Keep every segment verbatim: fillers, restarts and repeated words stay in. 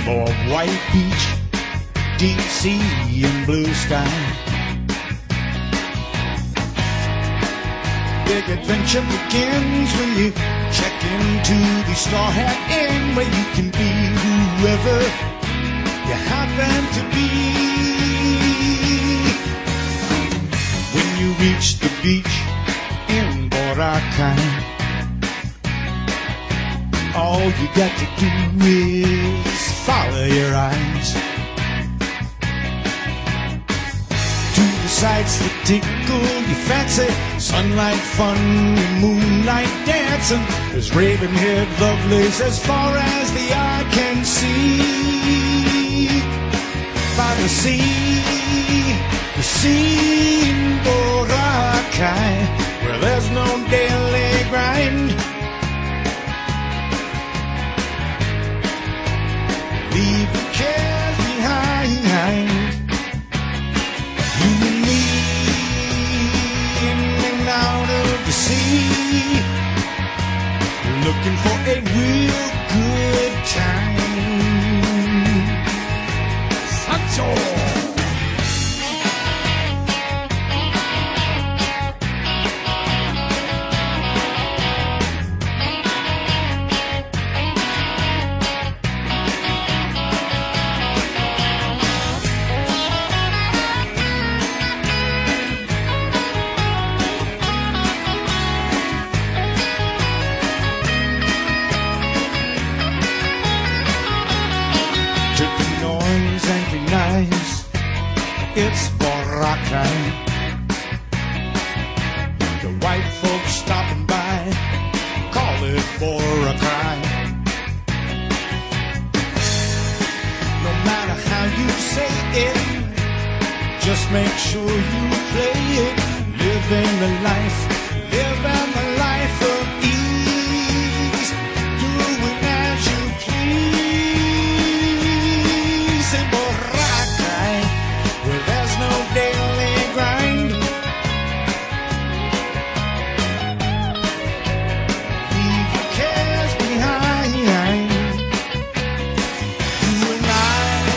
for a white beach, deep sea and blue sky. Big adventure begins when you check into the Straw Hat Inn, where you can be whoever you happen to be. When you reach the beach in Boracay, all you got to do is follow your eyes to the sights that tickle your fancy. Sunlight fun and moonlight dancing. There's raven-haired lovelies as far as the eye can see. By the sea, the sea in Boracay, where there's no daily grind. Leave your cares behind. You and me, in and out of the sea, looking for a real good time. Sancho! It's Boracay. The white folks stopping by call it Boracay. No matter how you say it, just make sure you play it. Living the life, living the life of ease, doing as you please. In Boracay, where there's no daily grind. Leave your cares behind. You and I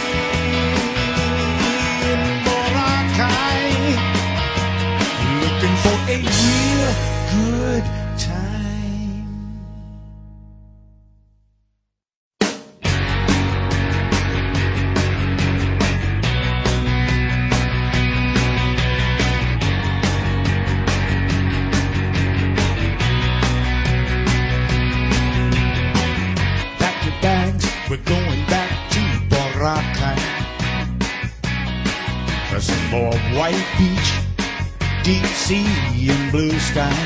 in Boracay, looking for a real good time. We're going back to Boracay. There's more white beach, deep sea and blue sky.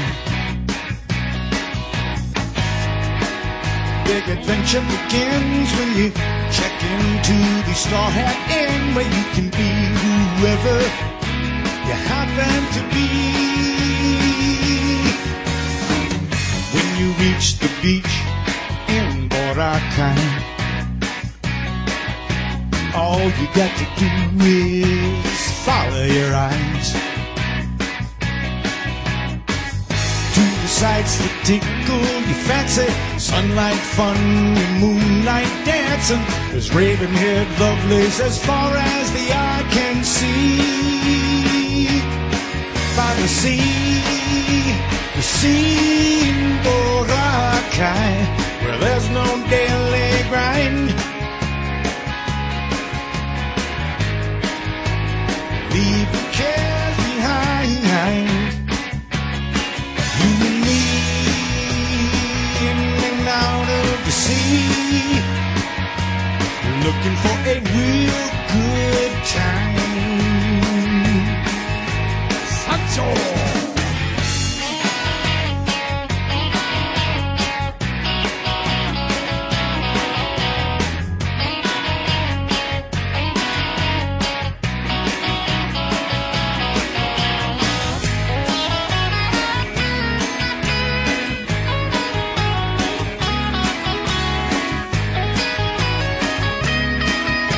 Big adventure begins when you check into the Straw Hat Inn, where you can be whoever you happen to be. When you reach the beach in Boracay, all you got to do is follow your eyes to the sights that tickle your fancy. Sunlight fun and moonlight dancing. There's raven-haired lovelies as far as the eye can see. By the sea, the sea in Boracay, where there's no daily grind. Leave your cares behind. You and me, in and out of the sea, looking for a real good time. Sancho!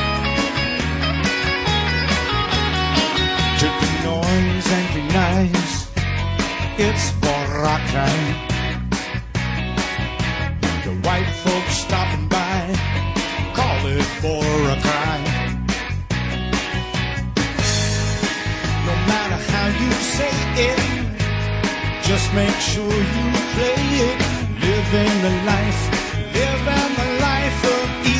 Angry nights you say it, just make sure you play it. Living the life, living the life of